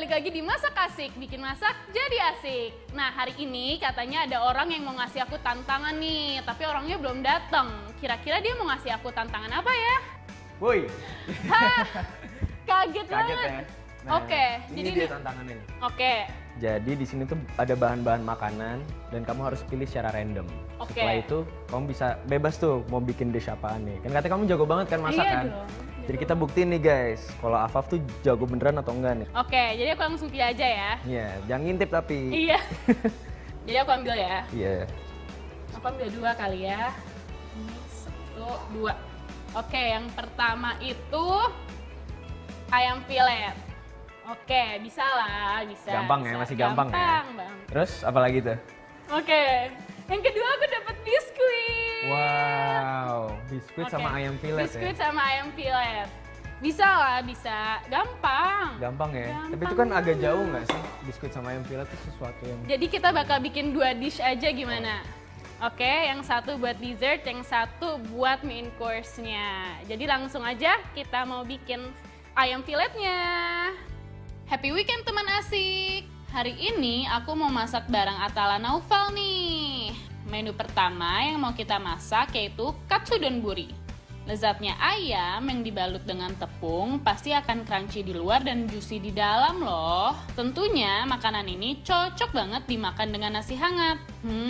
balik lagi di Masak Asik, bikin masak jadi asik. Nah, hari ini katanya ada orang yang mau ngasih aku tantangan nih, tapi orangnya belum datang. Kira-kira dia mau ngasih aku tantangan apa ya? Woi. Hah, kaget banget. Ya? Nah, Oke, ini dia tantangannya. Oke. Jadi di sini tuh ada bahan-bahan makanan dan kamu harus pilih secara random. Oke. Setelah itu kamu bisa bebas tuh mau bikin dish apaan nih. Kan katanya kamu jago banget kan masak kan? Iya dong. Jadi kita buktiin nih guys, kalau Afaf tuh jago beneran atau enggak nih. Oke, jadi aku langsung pilih aja ya. Iya, jangan ngintip tapi. Iya. Jadi aku ambil ya. Iya. Aku ambil 2 kali ya. Ini 1, 2. Oke, yang pertama itu ayam filet. Oke, bisa lah, bisa. Gampang ya, masih gampang ya. Gampang, Bang. Terus apa lagi tuh? Oke, yang kedua aku dapat biskuit. Wow, biskuit Oke, sama ayam filet biskuit ya. sama ayam filet. Bisa lah, bisa. Gampang. Gampang ya. Gampang Tapi itu kan agak banget. jauh nggak sih? Biskuit sama ayam filet itu sesuatu yang. Jadi kita bakal bikin 2 dish aja gimana? Oke, yang satu buat dessert, yang satu buat main course-nya. Jadi langsung aja kita mau bikin ayam filetnya. Happy weekend teman asik! Hari ini aku mau masak bareng Atala Naufal nih. Menu pertama yang mau kita masak yaitu katsudon buri. Lezatnya ayam yang dibalut dengan tepung pasti akan crunchy di luar dan juicy di dalam loh. Tentunya makanan ini cocok banget dimakan dengan nasi hangat.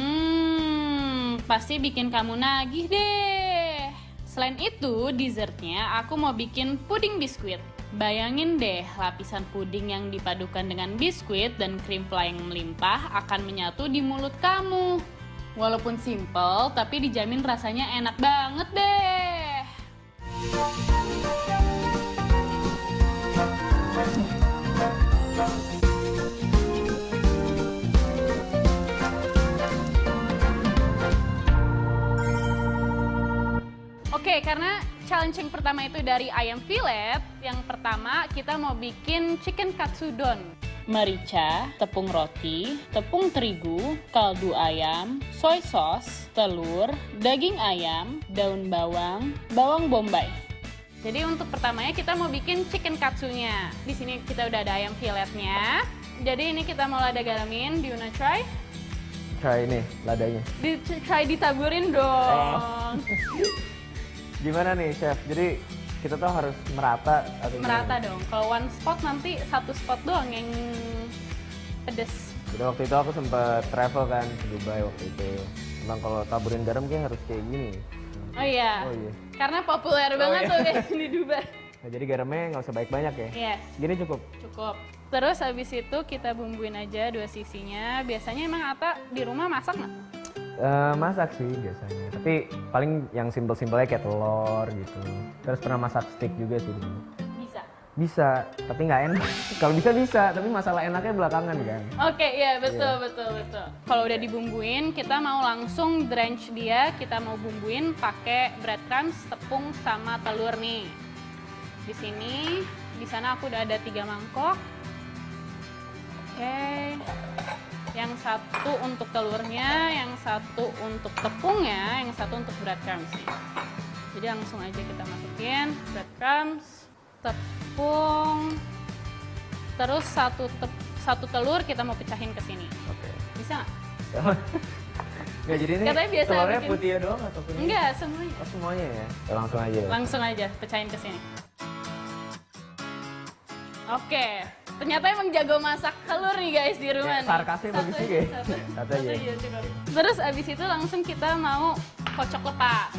Pasti bikin kamu nagih deh. Selain itu, dessertnya aku mau bikin puding biskuit. Bayangin deh, lapisan puding yang dipadukan dengan biskuit dan krim fly yang melimpah akan menyatu di mulut kamu. Walaupun simple, tapi dijamin rasanya enak banget deh. Oke, karena challenge yang pertama itu dari ayam filet, yang pertama kita mau bikin chicken katsudon. Merica, tepung roti, tepung terigu, kaldu ayam, soy sauce, telur, daging ayam, daun bawang, bawang bombay. Jadi untuk pertamanya kita mau bikin chicken katsunya. Di sini kita udah ada ayam filetnya. Jadi ini kita mau lada garamin. Do you wanna try? Try ini ladanya. Try ditaburin dong. Gimana nih chef? Jadi kita tuh harus merata atau Merata gimana? dong. Kalau one spot nanti satu spot doang yang pedes. Jadi waktu itu aku sempat travel kan ke Dubai waktu itu. Emang kalau taburin garam kayak harus kayak gini. Oh iya. Oh iya. Karena populer banget iya. tuh kayak di Dubai. Nah, jadi garamnya nggak usah banyak-banyak ya? Yes. Gini cukup? Cukup. Terus habis itu kita bumbuin aja 2 sisinya. Biasanya emang Ata di rumah masak nggak? Masak sih biasanya. Tapi paling yang simpel-simpelnya kayak telur gitu. Terus pernah masak steak juga sih dulu. Bisa. Bisa, tapi nggak enak. Kalau bisa, tapi masalah enaknya belakangan kan. Oke, iya betul, Iya. betul. Kalau udah dibumbuin, kita mau langsung drench dia. Kita mau bumbuin pakai breadcrumbs, tepung sama telur nih. Di sini, di sana aku udah ada 3 mangkok. Oke. Yang satu untuk telurnya, yang satu untuk tepungnya, yang satu untuk breadcrumbs. Jadi langsung aja kita masukin breadcrumbs, tepung, terus satu telur kita mau pecahin ke sini. Oke. Bisa nggak? Nggak, jadi ini Katanya biasa telurnya bikin- putih doang atau kuning? Enggak, semuanya. Oh, semuanya ya? Ya, langsung aja ya? Langsung aja pecahin ke sini. Oke, ternyata emang jago masak telur nih guys di rumah nih. Sarkasnya bagus juga ya? Satu aja. cukup. Terus abis itu langsung kita mau kocok lepas.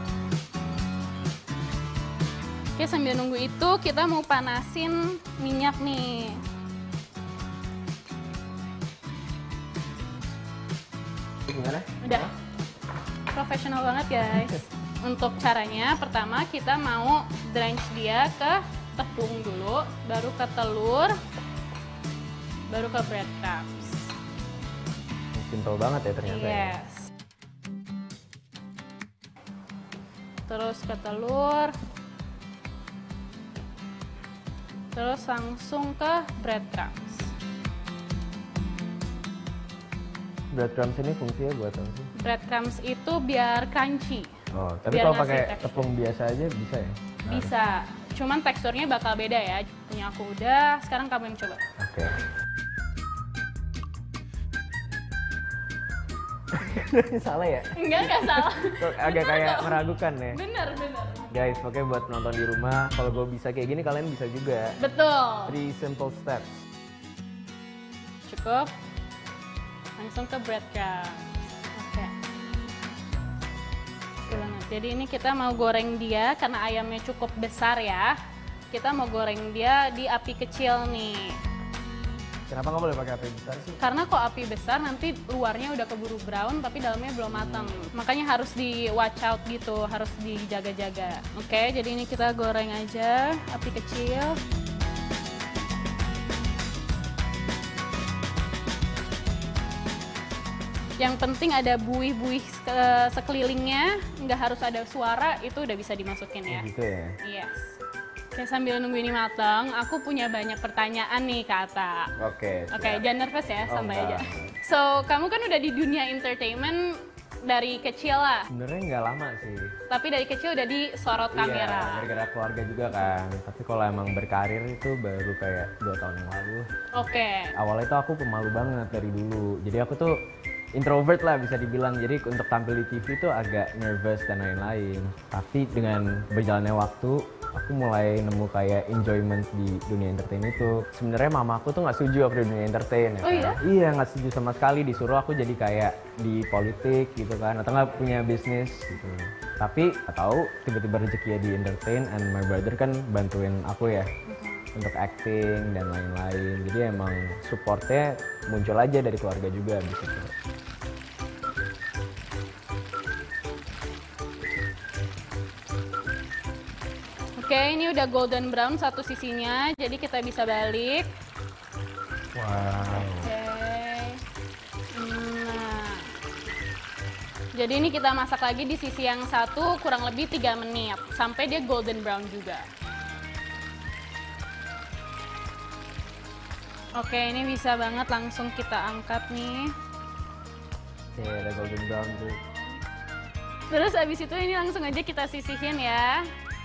Oke, sambil nunggu itu kita mau panasin minyak nih. Gimana? Udah. Profesional banget guys. Untuk caranya, pertama kita mau drench dia ke tepung dulu, baru ke telur, baru ke breadcrumbs. Simple banget ya ternyata ya? Yes. Terus ke telur. Terus langsung ke breadcrumbs. Breadcrumbs ini fungsinya buat apa sih? Breadcrumbs itu biar crunchy. Oh, tapi Biar kalau ngasih pakai tekstur. tepung biasa aja bisa ya? Bisa. Cuman teksturnya bakal beda ya. Punya aku udah, sekarang kamu yang coba. Oke. Salah ya? Enggak salah. Kok agak kayak meragukan ya? Bener. Guys, pokoknya buat nonton di rumah, kalau gue bisa kayak gini, kalian bisa juga. Betul. 3 simple steps. Cukup. Langsung ke breadcrumbs. Oke. Oke banget. Jadi ini kita mau goreng dia karena ayamnya cukup besar ya. Kita mau goreng dia di api kecil nih. Kenapa nggak boleh pakai api besar sih? Karena kok api besar nanti luarnya udah keburu brown tapi dalamnya belum matang. Makanya harus di watch out gitu, harus dijaga-jaga. Oke, jadi ini kita goreng aja api kecil. Yang penting ada buih-buih sekelilingnya, nggak harus ada suara, itu udah bisa dimasukin ya. Gitu ya? Yes. Oke, sambil nunggu ini matang, aku punya banyak pertanyaan nih Kak Ata. Oke. Oke, jangan nervous ya, santai aja. enggak. So, kamu kan udah di dunia entertainment dari kecil lah, Sebenarnya nggak lama sih. tapi dari kecil udah disorot kamera. Iya, gara-gara keluarga juga kan. Tapi kalau emang berkarir itu baru kayak 2 tahun yang lalu. Oke, Awalnya tuh aku pemalu banget dari dulu. Jadi aku tuh introvert lah bisa dibilang. Jadi untuk tampil di TV tuh agak nervous dan lain-lain. Tapi dengan berjalannya waktu, aku mulai nemu kayak enjoyment di dunia entertain itu. Sebenarnya mama aku tuh nggak setuju aku di dunia entertain ya. Oh iya? Iya, nggak setuju sama sekali. Disuruh aku jadi kayak di politik gitu kan, atau nggak punya bisnis gitu. Tapi nggak tahu tiba-tiba rezekinya di entertain, and my brother kan bantuin aku ya untuk acting dan lain-lain. Jadi emang supportnya muncul aja dari keluarga juga abis itu. oke, ini udah golden brown satu sisinya, jadi kita bisa balik. Wow. Oke. Nah. Jadi ini kita masak lagi di sisi yang satu kurang lebih 3 menit sampai dia golden brown juga. Oke, ini bisa banget langsung kita angkat nih. Oke, ada golden brown tuh. Terus abis itu ini langsung aja kita sisihin ya.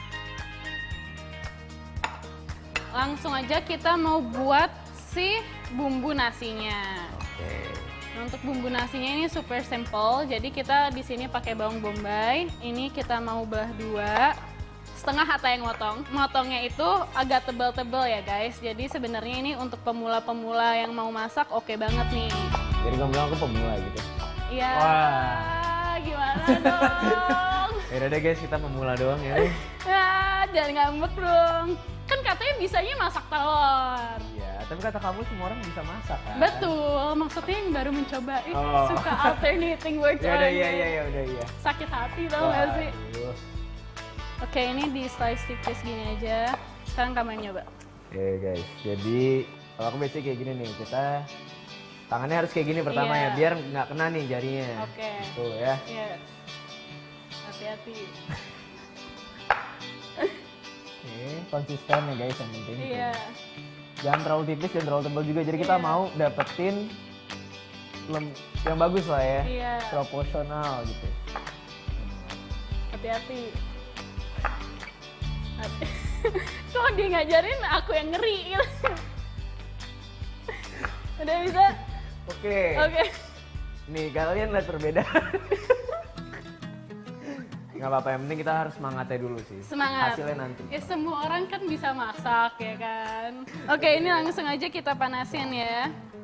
Langsung aja kita mau buat si bumbu nasinya. Oke. Nah, untuk bumbu nasinya ini super simple. Jadi kita di sini pakai bawang bombay. Ini kita mau belah 2. Setengah Ata yang motong. Motongnya itu agak tebal-tebal ya guys. Jadi sebenarnya ini untuk pemula-pemula yang mau masak oke banget nih. Jadi kamu bilang aku pemula gitu. Iya. Wah. Gimana dong? Yaudah deh guys, kita pemula doang ya. Ya, jangan ngambek dong. Kan katanya bisanya masak telur. Iya, tapi kata kamu semua orang bisa masak kan? Betul, maksudnya yang baru mencoba. Oh. Suka alternating words. Ya udah, aja. iya, udah iya. Sakit hati tau gak sih? Aduh. Oke, ini di slice tipis gini aja. Sekarang kamu yang nyoba. Oke guys, jadi kalau aku biasanya kayak gini nih, kita tangannya harus kayak gini pertama Iya. ya, biar nggak kena nih jarinya. Oke. Tuh ya. Yes. Hati-hati. Oke, konsisten ya guys yang penting. Iya. Jangan terlalu tipis, jangan terlalu tebal juga. Jadi kita Iya. mau dapetin yang bagus lah ya, Iya. proporsional gitu. Hati-hati. Kok dia ngajarin aku yang ngeri gitu. Udah bisa? Oke. Oke. Nih kalian lihat perbedaan. Nggak apa-apa, yang penting kita harus semangatnya dulu sih. Semangat. Hasilnya nanti. Ya semua orang kan bisa masak ya kan. Oke, ini langsung aja kita panasin ya.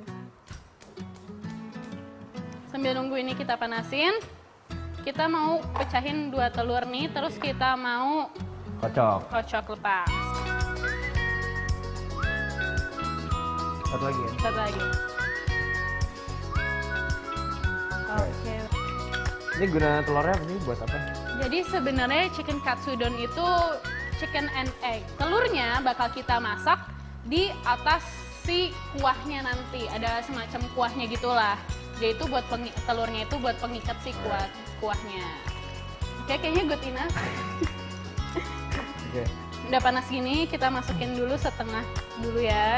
Sambil nunggu ini kita panasin. Kita mau pecahin 2 telur nih, terus kita mau kocok lepas. Satu lagi ya. Satu lagi. Oke. Ini guna telurnya apa sih? Buat apa? Jadi sebenarnya chicken katsudon itu chicken and egg. Telurnya bakal kita masak di atas si kuahnya nanti. Ada semacam kuahnya gitulah. Jadi itu buat telurnya itu buat pengikat si kuahnya. Oke, kayaknya good enough. Oke. Udah panas gini, kita masukin dulu setengah dulu ya.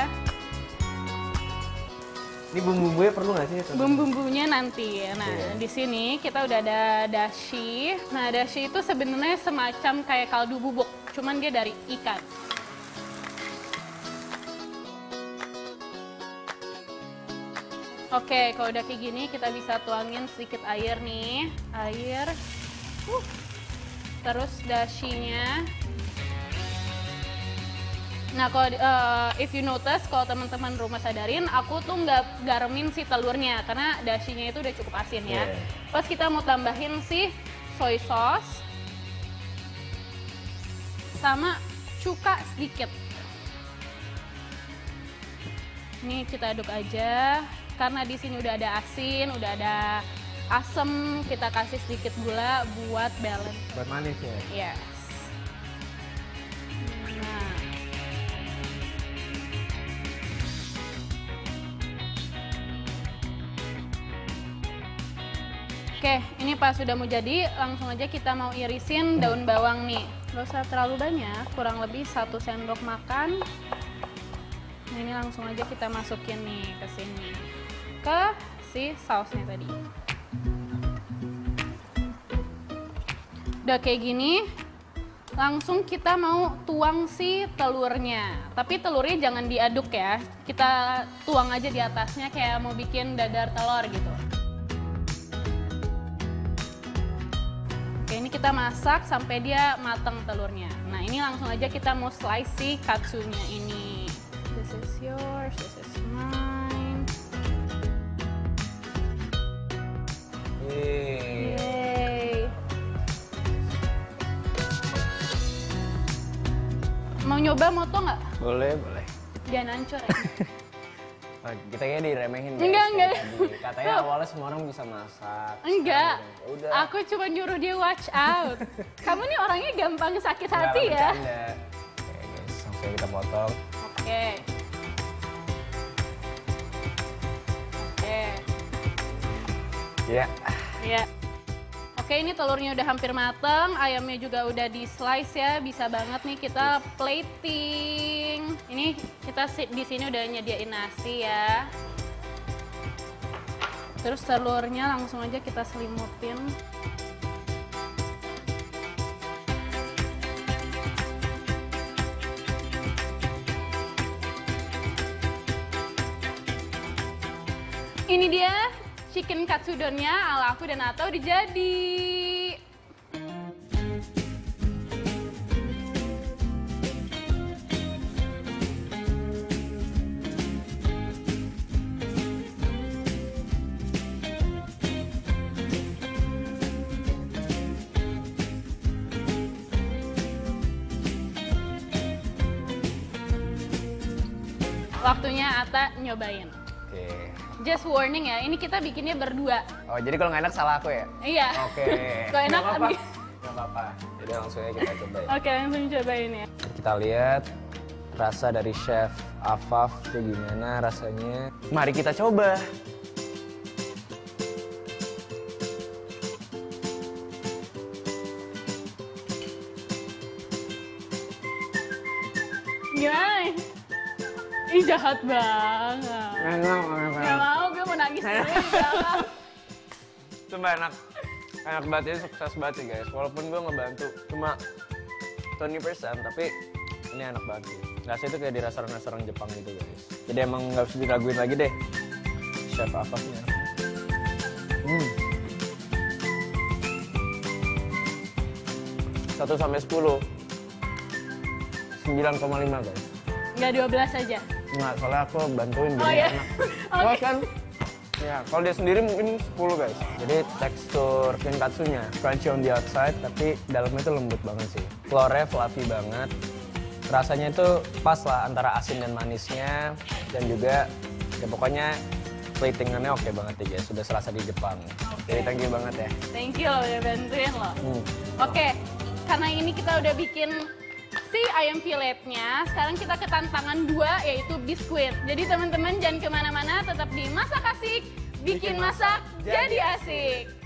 Ini bumbu-bumbunya perlu nggak sih? Bumbu-bumbunya nanti. Nah, Oke. di sini kita udah ada dashi. Nah, dashi itu sebenarnya semacam kayak kaldu bubuk, cuman dia dari ikan. Oke, kalau udah kayak gini kita bisa tuangin sedikit air nih. Air. Terus dashinya. Nah, kalau if you notice, kalau teman-teman rumah sadarin, aku tuh nggak garemin si telurnya karena dashinya itu udah cukup asin ya. Pas kita mau tambahin si soy sauce sama cuka sedikit. Ini kita aduk aja karena di sini udah ada asin, udah ada asam, kita kasih sedikit gula buat balance. Buat manis ya? Yes. Nah. Oke, ini pas sudah mau jadi, langsung aja kita mau irisin daun bawang nih. Gak usah terlalu banyak, kurang lebih 1 sendok makan. Nah, ini langsung aja kita masukin nih ke sini. Ke si sausnya tadi. Udah kayak gini, langsung kita mau tuang si telurnya. Tapi telurnya jangan diaduk ya, kita tuang aja di atasnya kayak mau bikin dadar telur gitu. Oke, ini kita masak sampai dia matang telurnya. Nah, ini langsung aja kita mau slice si katsunya ini. This is yours, this is mine. Yay. Mau nyoba moto nggak? Boleh, boleh. Jangan hancur ya. Kita kayaknya diremehin guys. Enggak. Katanya awalnya semua orang bisa masak. Enggak. Udah. Aku cuma nyuruh dia watch out. Kamu nih orangnya gampang sakit hati ya. Oke guys, langsung kita potong. Oke. Iya. Iya. Oke, ini telurnya udah hampir mateng, ayamnya juga udah di slice ya, bisa banget nih kita plating. Ini kita di sini udah nyediain nasi ya. Terus telurnya langsung aja kita selimutin. Ini dia chicken katsudonnya ala aku dan Atta udah jadi. Waktunya Atta nyobain. Oke. Just warning ya, ini kita bikinnya berdua. Oh, jadi kalau nggak enak salah aku ya? Iya. Oke. Kalau enak Nggak apa-apa. abi- Nggak apa-apa. Jadi langsung aja kita coba ya. Oke, langsung cobain ya. Kita lihat rasa dari Chef Afaf kayak gimana rasanya. Mari kita coba. Gimana? Ih, jahat banget. Gak mau, gue mau nangis dulu di belakang. Coba enak. Enak banget, ini sukses banget sih guys. Walaupun gue ngebantu cuma 20%, tapi ini enak banget sih. Rasanya itu kayak di restoran-restoran Jepang gitu guys. Jadi emang nggak usah diraguin lagi deh. Chef Afafnya. 1 sampai 10. 9,5 guys. Nggak 12 aja. Nggak, soalnya aku bantuin Oh jadi iya. enak. Oke. Wah, kan? Ya, kalau dia sendiri mungkin 10 guys. Jadi tekstur tonkatsunya crunchy on the outside, tapi dalamnya itu lembut banget sih. Telurnya fluffy banget. Rasanya itu pas lah antara asin dan manisnya. Dan juga, ya pokoknya platingannya oke banget ya guys. Sudah serasa di Jepang. Jadi thank you banget ya. Thank you loh udah bantuin loh. Oke, karena ini kita udah bikin si ayam filetnya, sekarang kita ke tantangan 2 yaitu biskuit. Jadi teman-teman jangan kemana-mana, tetap di Masak Asik, bikin masak jadi asik.